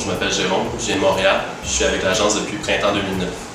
je m'appelle Jérôme, je viens de Montréal, je suis avec l'agence depuis printemps 2009.